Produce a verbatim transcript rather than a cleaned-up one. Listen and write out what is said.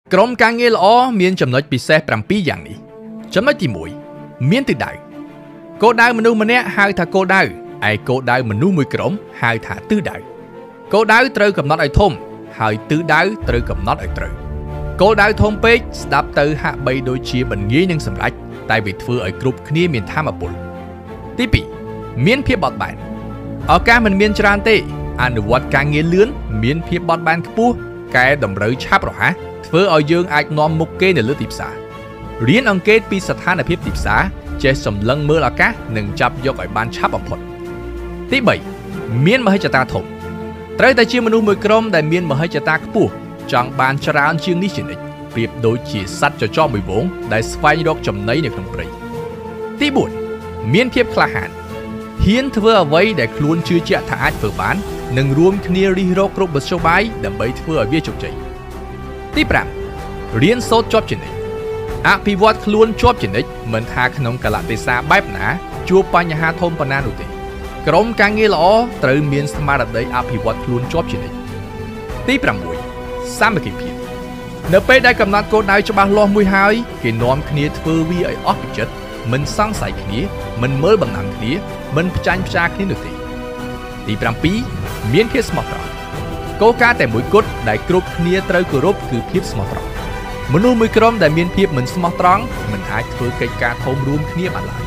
ក្រុមការងារល្អមានចំណុចពិសេសប្រាំពីរយ៉ាងនេះចំណុចទីមួយមានទិសដៅគោលដៅមនុស្សម្នាក់ហៅថាគោលដៅឯគោលដៅមនុស្សមួយក្រុមហៅថាទិសដៅគោលដៅត្រូវកំណត់ឲ្យធំហើយទិសដៅត្រូវកំណត់ឲ្យត្រូវគោលដៅធំពេកស្ដាប់ទៅហាក់បីដូចជាមិនងាយនឹងសម្រេចតែវាធ្វើឲ្យគ្រប់គ្នាមានថាមពលទីពីរមានភាពបត់បែនឱកាសមិនមានច្រើនទេអនុវត្តការងារលឿនមានភាពបត់បែនខ្ពស់កែតម្រូវឆាប់រហ័សធ្វើឲ្យយើងអាចនាំមុខគេនៅលើទីផ្សាររៀនអង្កេតពីស្ថានភាពទីផ្សារចេះសម្លឹងមើលឱកាសនិងចាប់យកឲ្យបានឆាប់បំផុតទីបីមានមហិច្ឆតាធំត្រូវតែជាមនុស្សមួយក្រុមដែលមានមហិច្ឆតាខ្ពស់ចង់បានច្រើនជាងនេះជានិច្ចប្រៀបដូចជាសត្វចចកមួយហ្វូងដែលស្វែងរកចំណីនៅក្នុងព្រៃទីបួនមានភាពក្លាហានហ៊ានធ្វើអ្វីដែលខ្លួនជឿជាក់ថាអាចធ្វើបាននិងរួមគ្នារិះរកគ្រប់មធ្យោបាយដើម្បីធ្វើឲ្យវាជោគជ័យទីប្រាំរៀនសូត្រជាប់ជានិច្ចអភិវឌ្ឍខ្លួនជាប់ជានិច្ចមិនថាក្នុងកលៈទេសៈបែបណាជួបបញ្ហាធំប៉ុណ្ណានោះទេក្រុមការងារល្អត្រូវមានស្មារតីអភិវឌ្ឍខ្លួនជាប់ជានិច្ចទីប្រាំមួយសាមគ្គីភាពនៅពេលដែលកំណត់គោលដៅច្បាស់លាស់មួយហើយគេនាំគ្នាធ្វើវាឲ្យអស់ពីចិត្តមិនសង្ស័យគ្នាមិនមើលបំណងគ្នាមិនផ្ចាញ់ផ្ចាគ្នានោះទេទីប្រាំពីរមានភាពស្មោះត្រង់គោលការណ៍តែមួយគត់ដែលគ្រប់គ្នាត្រូវគោរពគឺភាពស្មោះត្រង់មនុស្សមួយក្រុមដែលមានភាពមិនស្មោះត្រង់មិនអាចធ្វើកិច្ចការធំរួមគ្នាបានឡើយ